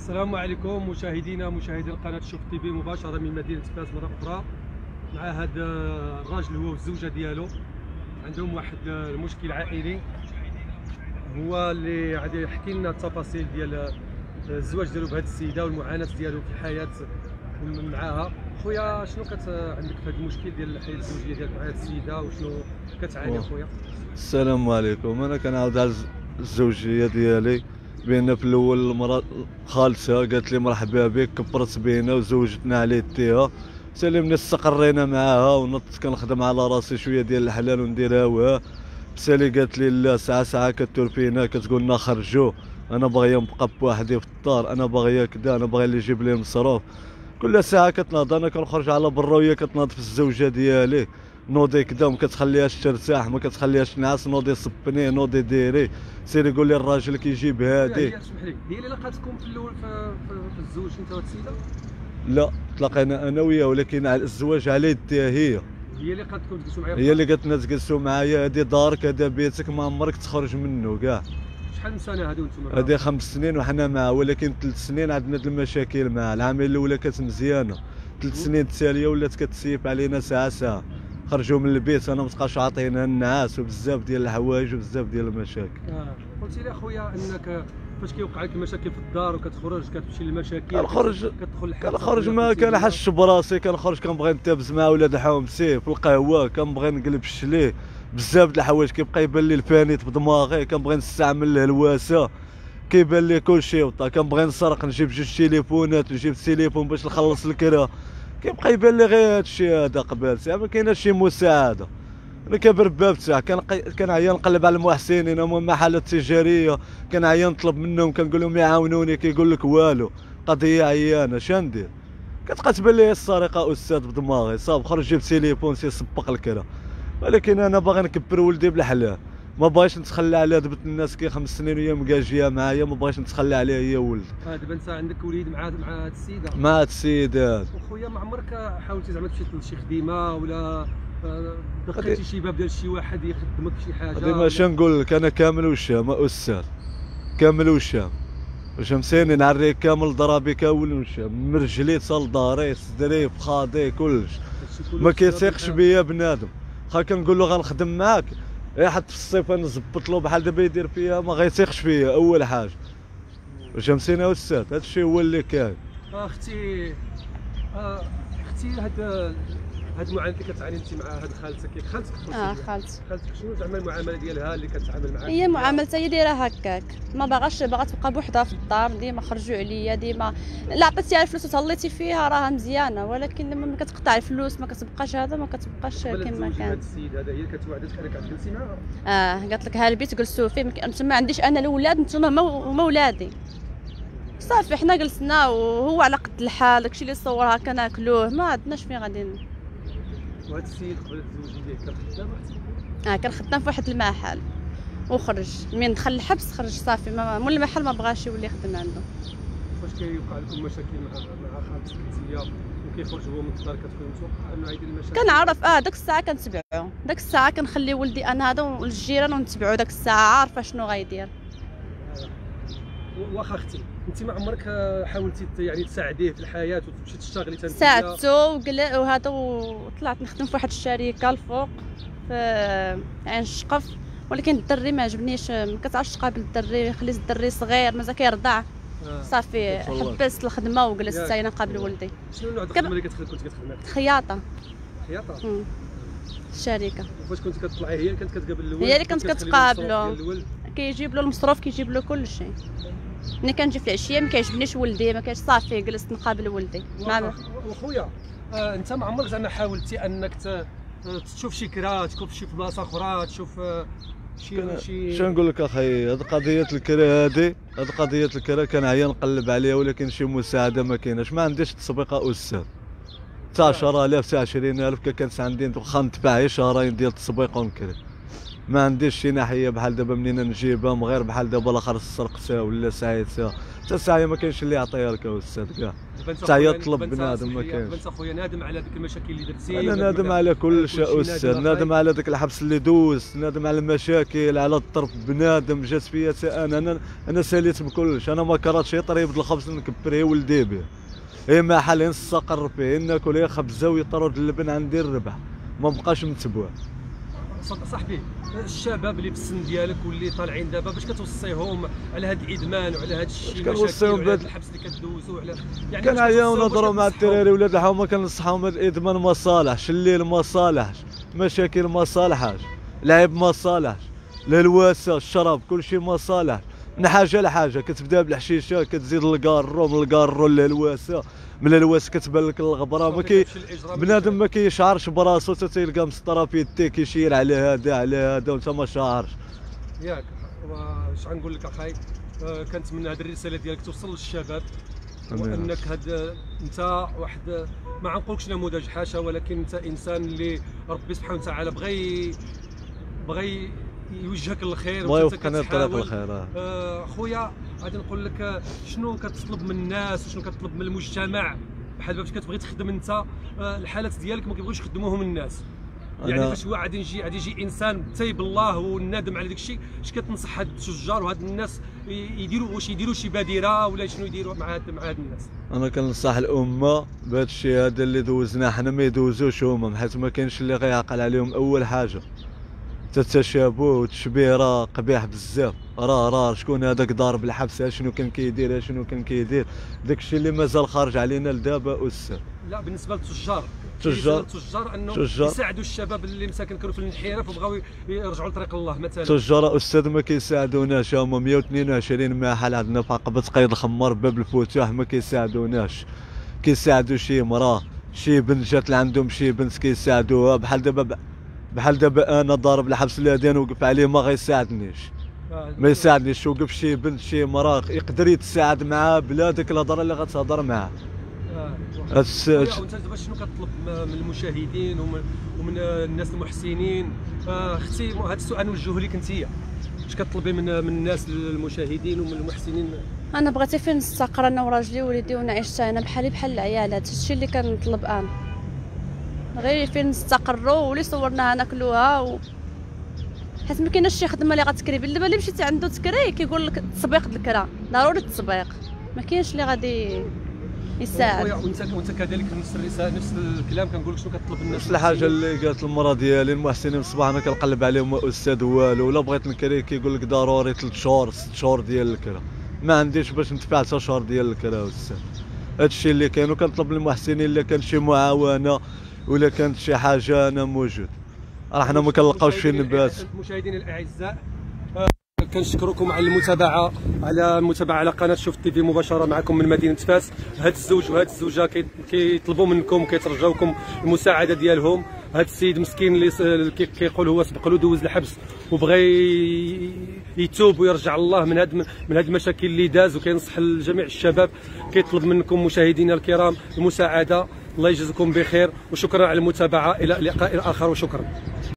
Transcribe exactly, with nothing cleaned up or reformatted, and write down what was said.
السلام عليكم مشاهدينا مشاهدي قناه شوف تي في مباشره من مدينه فاس مره اخرى. مع هذا الراجل هو والزوجه ديالو عندهم واحد المشكل عائلي، هو اللي غادي يحكي لنا التفاصيل ديال الزواج ديالو بهذه السيده والمعاناه ديالو في الحياه معاها. خويا شنو كت عندك في هذا المشكل ديال الحياه الزوجيه ديالك مع هذه السيده وشنو كتعاني خويا؟ السلام عليكم. انا كنعاود على الزوجيه ديالي بان في الاول المراه خالتها قالت لي مرحبا بك، كبرت بينا وزوجتنا على يديها. سالي استقرينا معاها ونضت كنخدم على راسي شويه ديال الحلال ونديرها وها. سالي قالت لي لا، ساعه ساعه كتور فينا كتقول لنا خرجوا، انا باغيه نبقى بوحدي في الدار، انا باغيه كذا، انا باغي اللي يجيب لي مصروف. كل ساعه كتناض انا كنخرج على برا وهي كتناض في الزوجه ديالي، نوضي كدا وما كتخليهاش ترتاح، ما كتخليهاش تنعس، نوضي صبني نوضي ديري، سيري قول لي الراجل كيجيب هادي. اسمح لي، هي اللي لقاتكم في الاول في, في, في الزوج انت والسيده؟ لا، تلاقينا انا وياها، ولكن على الزواج على يديها هي. هي اللي قالتكم تجلسوا معايا؟ هي اللي قالت لنا تجلسوا معايا، هادي دارك، هذا بيتك، ما عمرك تخرج منه كاع. شحال من سنه هادو نتوما؟ هادي خمس سنين وحنا معاه، ولكن ثلاث سنين عندنا د المشاكل معاه. العامين الاولى كانت مزيانه، ثلاث سنين التاليه ولات كتسيب علينا ساعه ساعه. خرجوا من البيت انا متبقاش عاطينا النعاس وبزاف ديال الحوايج وبزاف ديال المشاكل. اه قلتي لي اخويا انك فاش كيوقع لك المشاكل في الدار وكتخرج كتمشي للمشاكل كنخرج كتدخل الحبس، كنخرج ما كنحسش براسي، كنخرج كنبغي نتابز مع ولاد حومتي في القهوه، كنبغي نقلب الشلي، بزاف د الحوايج كيبقى يبان لي الفانيت بدماغي، كنبغي نستعمل الهلواسه، كيبان لي كلشي وطا، كنبغي نسرق نجيب جوج تليفونات نجيب التليفون باش نخلص الكرا، كيبقى يبان لي غير هادشي هذا قبالتي، ما كايناش شي مساعده. انا كابر باب تاع كنعيا نقلب على المحسنين، هما محلات تجاريه، كنعيا نطلب منهم كنقول لهم يعاونوني، كيقول لك والو، قضيه عيانه، شندير؟ كتبقى تبان لي السرقه استاذ بدماغي، صافي خرج جيب تليفون سي سبق الكرا. ولكن انا باغي نكبر ولدي بالحلال، ما بغيتش نتخلى على دبت الناس كي خمس سنين وهي مكاجيه معايا، ما بغيتش نتخلى عليها هي ولد. اه دابا انت عندك وليد مع مع هاد السيده؟ مع هاد السيده هاد. وخويا ما عمرك حاولتي زعما تمشي لشي خديمه ولا دخلتي شي باب ديال شي واحد يخدمك شي حاجه؟ ديما اش نقول لك، انا كامل وشام استاذ، كامل وشام، وشمسيني نعريك كامل ضرابي كامل وشام، من رجلي تصل داري صدري فخادي كلش، ما كيثيقش بيا بنادم. خا كنقول له غنخدم معاك، اي حتى في الصيفه نزبط له بحال دابا يدير فيا، ما غيثيقش فيا اول حاجه. وشمسيني استاذ، هذا الشيء هو اللي كاين. اختي آه اختي هاد هاد المعاناه اللي كتعاني انت مع هاد خالتك، خالتك اه خالتي خالتك شنو زعما المعامله ديالها اللي كتعامل معاك؟ هي معاملتها هي دايره هكاك، ما باغاش باغا تبقى بوحدها في الدار، ديما خرجوا عليا، ديما لا عطيتيها الفلوس وتهليتي فيها راها مزيانه، ولكن لما ما كتقطع الفلوس ما كتبقاش هذا، ما كتبقاش كما كان. هاد السيد هذا هي اللي كتوعدك انك غتجلسي معاها؟ اه قالت لك ها البيت جلسوا فيه، انت ما عنديش انا الاولاد، نتوما هما ولادي. صافي حنا جلسنا وهو على قد الحال، داكشي اللي صورها كناكلوه، ما عندناش فين غادي. وهاد السيد قبل الزواج ديالك كان خدام؟ اه كان خدام في واحد المحل وخرج، من دخل الحبس خرج صافي، مول المحل ما بغاش يولي يخدم عنده. فاش كيوقع لكم مشاكل مع مع خالتك انتيا وكيخرج هو من الدار، كتكون متوقع انه غيدير المشاكل؟ كنعرف اه داك الساعه كنتبعو، داك الساعه كنخلي ولدي انا هذا والجيران ونتبعو، داك الساعه عارفه شنو غيدير. واخا اختي انت ما عمرك حاولتي يعني تساعديه في الحياه وتمشي تشتغلي تنتيا؟ ساعدته وقلا وهذا، وطلعت نخدم في واحد الشركه الفوق في عين الشقف، ولكن الدري ما عجبنيش، ما كتعرفش تقابل الدري، خليت الدري صغير مازال كيرضع. آه. صافي حبست الخدمه وجلست حتى انا قابل ولدي. شنو نوع الخدمه اللي كنت كتخدمي؟ خياطه. خياطه؟ امم الشركه. وفاش كنت كتطلعي هي اللي كانت كتقابل الولد؟ هي اللي كانت كتقابلو، كيجيب له المصروف كيجيب له كل شيء. ملي كنجي في العشيه ما كيعجبنيش ولدي، ما كاينش، صافي جلست نقابل ولدي. وخويا آه انت ما عمرك زعما حاولتي انك تشوف شي كرا، تكون في شي بلاصه اخرى، تشوف شي شي شنو نقول لك اخي، هاد قضيه الكرا هادي، هاد قضيه الكرا كنعيا نقلب عليها، ولكن شي مساعده ما كايناش، ما عنديش تسبيقه استاذ تاع عشرة آلاف تاع عشرين ألف، كانت عندي واخا ندفع شهرين ديال التسبيق ونكري، ما عنديش شي ناحيه بحال دابا منين نجيبهم، غير بحال دابا الاخر سرقتها ولا سعيتها حتى ساعه ما كاينش اللي يعطيها لك استاذ كاع. دابا انت حتى هي خويا- طلب دابا انت بنادم ما صحيح، كاينش. دابا انت خويا نادم على ديك المشاكل اللي درتي. انا نادم على كل شيء استاذ، نادم على داك الحبس اللي دوزت، نادم على المشاكل، على الضرب بنادم جات فيا حتى انا انا انا ساليت بكلش. انا ما كرهتش غير طريب الخبز نكبر هي ولدي به، هي ما حل نستقر فيه، ناكل هي خبزه ويطرد اللبن عندي الربح، ما بقاش متبوع. صاحبي الشباب اللي في السن ديالك واللي طالعين دابا باش كتوصيهم على هذا الادمان وعلى هذا الشيء، كنوصيهم وعلى بهاد- هذا الحبس اللي كدوزو على يعني كنعياو كتوصيهم نهضروا باش مع كتنصحوهم. الدراري ولاد الحومه، كنصحهم هاد الادمان ما صالحش، الليل ما صالحش، مشاكل ما صالحاش، العيب ما صالحش، الهلواسه الشراب كلشي ما صالح. من حاجه لحاجه كتبدا بالحشيشه كتزيد الكارو، من الكارو للهلواسه، من الهلواسه كتبان لك الغبره. ما كي بنادم ما كيشعرش براسو حتى تيلقى مسطره في يديه كيشير على هذا على هذا وانت ما شعرش. ياك واش غنقول لك اخاي، آه، كنتمنى هذه الرساله ديالك توصل للشباب، أمين. وانك هاد انت واحد ما غنقولكش نموذج حاشا، ولكن انت انسان اللي ربي سبحانه وتعالى بغى بغى يوجهك للخير الله وانت يوفقنا كتحاول. لطريق الخير. آه. آه، خويا غادي نقول لك آه، شنو كتطلب من الناس وشنو كتطلب من المجتمع، بحال باش كتبغي تخدم انت آه، الحالات ديالك ما كيبغيوش يخدموهم الناس. يعني أنا- فاش هو غادي يجي غادي يجي انسان تايب الله والنادم على داك الشيء، اش كتنصح هاد التجار وهاد الناس ي- يديروا واش يديروا شي بادره ولا شنو يديروا مع هاد مع هاد الناس؟ انا كنصح الامه بهذا الشيء هذا اللي دوزناه حنا ما يدوزوش هما، حيت ما كاينش اللي غيعقل عليهم. اول حاجه التشابه والتشبيه راه قبيح بزاف، راه راه شكون هذاك ضارب الحبس، شنو كان كيدير شنو كان كيدير، داك الشيء اللي مازال خارج علينا لدابا استاذ. لا بالنسبه للتجار، تجار- التجار انه تجار. يساعدوا الشباب اللي مساكن كانوا في الانحراف وبغاو يرجعوا لطريق الله مثلا. التجار استاذ ما كيساعدوناش، هما مية واثنين وعشرين محل عندنا في عقبة قيد الخمار باب الفتوح ما كيساعدوناش. كيساعدوا شي مراه شي بنت جات لعندهم شي بنت كيساعدوها، بحال دابا بحال دابا انا ضارب الحبس اللي نوقف عليه ما غيساعدنيش، آه، ما يساعدنيش. وقف شي بنت شي مراه يقدر يتساعد معاه بلا ديك الهضره اللي غتهضر معاه. آه. هاد الس- خويا، وانت دابا شنو كتطلب من المشاهدين ومن, ومن الناس المحسنين؟ آه، اختي هذا السؤال نوجهه لك انت، اش كتطلبي من من الناس المشاهدين ومن المحسنين؟ انا بغيت فين نستقر انا وراجلي ووليدي ونعيش انا بحالي بحال العيالات، هادشي اللي كنطلب انا، غير فين نستقروا واللي صورناها ناكلوها و... حيت ما كايناش شي خدمه اللي غتكري. دابا اللي مشيتي عنده تكري كيقول لك تسبيق الكرا، ضروري التسبيق، ما كاينش اللي غادي يساعد. خويا وانت وانت كذلك نفس الرساله نفس الكلام كنقول لك شنو كتطلب الناس؟ نفس الحاجه اللي قالت المراه ديالي المحسنين الصباح انا كنقلب عليهم استاذ والو، ولا بغيت نكري كيقول لك ضروري ثلاث شهور ست شهور ديال الكرا، ما عنديش باش ندفع حتى شهر ديال الكرا استاذ. هادشي اللي كاين، وكنطلب للمحسنين الا كان شي معاونه ولا كانت شي حاجه انا موجود، راه حنا ما كنلقاوش فين نبات. المشاهدين الاعزاء، آه، كنشكركم على المتابعه على المتابعه على قناه شوف تي في مباشره معكم من مدينه فاس. هاد الزوج وهاد الزوجه كي- كيطلبوا منكم كيترجاوكم المساعده ديالهم. هاد السيد مسكين اللي س- اللي كي- كيقول هو سبق له دوز الحبس وبغى ي- يتوب ويرجع الله من هاد من هاد المشاكل اللي داز، وكينصح لجميع الشباب كيطلب منكم مشاهدينا الكرام المساعده. الله يجزيكم بخير وشكرا على المتابعه، الى لقاء اخر وشكرا.